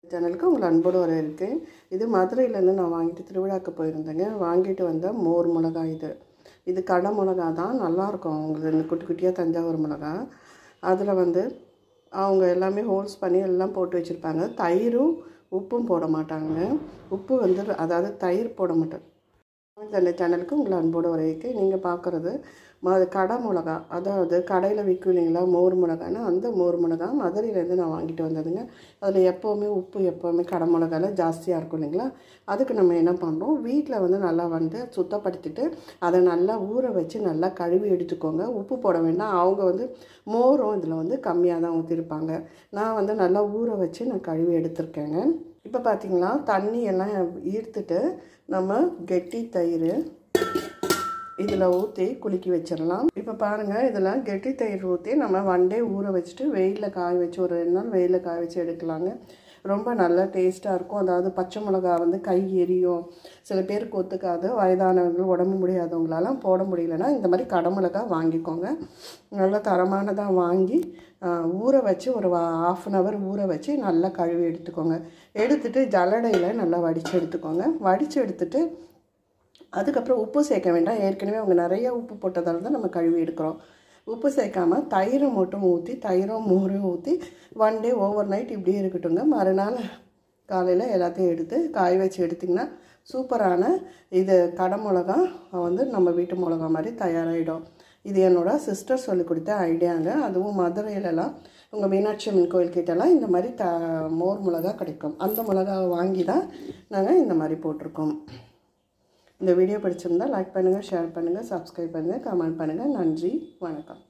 சேனலுக்கு உங்களை அன்போடு வரவேற்கிறேன். இது மதுரையிலேருந்து நான் வாங்கிட்டு திருவிழாவுக்கு போயிருந்தேங்க. வாங்கிட்டு வந்த மோர் மிளகாய் இது கடை மிளகா தான், நல்லாயிருக்கும். அவங்களுக்கு இந்த குட்டி குட்டியாக தஞ்சாவூர் மிளகா. அதில் அவங்க எல்லாமே ஹோல்ஸ் பண்ணி எல்லாம் போட்டு வச்சுருப்பாங்க. தயிரும் உப்பும் போட மாட்டாங்க. உப்பு அதாவது தயிர் போட மாட்டாங்க. இந்த சேனலுக்கு உங்களை அன்போடு வரவேற்கிறேன். நீங்கள் பார்க்குறது கடை மிளகா, அதாவது கடையில் விற்கும் இல்லைங்களா மோர் மிளகான்னு, அந்த மோர் மிளகா மதுரையிலேருந்து நான் வாங்கிட்டு வந்ததுங்க. அதில் எப்போவுமே கடை மிளகாவில் ஜாஸ்தியாக இருக்கும் இல்லைங்களா. அதுக்கு நம்ம என்ன பண்ணுறோம், வீட்டில் நல்லா சுத்தப்படுத்திட்டு அதை நல்லா ஊற வச்சு நல்லா கழுவி எடுத்துக்கோங்க. உப்பு போட வேண்டாம். அவங்க மோரும் இதில் கம்மியாக தான் ஊற்றிருப்பாங்க. நான் நல்லா ஊற வச்சு நான் கழுவி எடுத்திருக்கேங்க. இப்போ பார்த்திங்கன்னா தண்ணி எல்லாம் ஈர்த்துட்டு நம்ம கெட்டி தயிர் இதில் ஊற்றி குலுக்கி வச்சிடலாம். இப்போ பாருங்கள், இதில் கெட்டி தயிர் ஊற்றி நம்ம 1 டே ஊற வச்சுட்டு வெயிலில் காய வச்சு ஒரு 2 நாள் வெயிலில் காய வச்சு எடுக்கலாங்க. ரொம்ப நல்லா டேஸ்ட்டாக இருக்கும். அதாவது பச்சை மிளகா கை எரியும், சில பேருக்கு ஒத்துக்காது. வயதானவர்கள், உடம்பு முடியாதவங்களாலாம் போட முடியலன்னா இந்த மாதிரி கடை மிளகா வாங்கிக்கோங்க. நல்லா தரமானதாக வாங்கி ஊற வச்சு ஒரு 1/2 அன் ஹவர் ஊற வச்சு நல்லா கழுவி எடுத்துக்கோங்க. எடுத்துகிட்டு ஜல்லடையில் நல்லா வடித்து எடுத்துக்கோங்க. வடித்து எடுத்துகிட்டு அதுக்கப்புறம் உப்பு சேர்க்க வேண்டாம். ஏற்கனவே அவங்க நிறைய உப்பு போட்டதால் தான் நம்ம கழுவி எடுக்கிறோம். உப்பு சேர்க்காமல் தயிரை மட்டும் ஊற்றி, தயிரும் மோரும் ஊற்றி 1 டே ஓவர் நைட் இப்படியே இருக்கட்டுங்க. மறுநாள் காலையில் எல்லாத்தையும் எடுத்து காய வச்சு எடுத்திங்கன்னா சூப்பரான இது கடை மிளகா நம்ம வீட்டு மிளகா மாதிரி தயாராகிடும். இது என்னோடய சிஸ்டர் சொல்லி கொடுத்த ஐடியாங்க. அதுவும் மதுரையிலலாம் உங்கள் மீனாட்சி அம்மன் கோயில்கிட்டலாம் இந்த மாதிரி மோர் மிளகா கிடைக்கும். அந்த மிளகாவை வாங்கி தான் நாங்கள் இந்த மாதிரி போட்டிருக்கோம். இந்த வீடியோ பிடிச்சிருந்தால் லைக் பண்ணுங்கள், ஷேர் பண்ணுங்கள், சப்ஸ்கிரைப் பண்ணுங்கள், கமெண்ட் பண்ணுங்கள். நன்றி, வணக்கம்.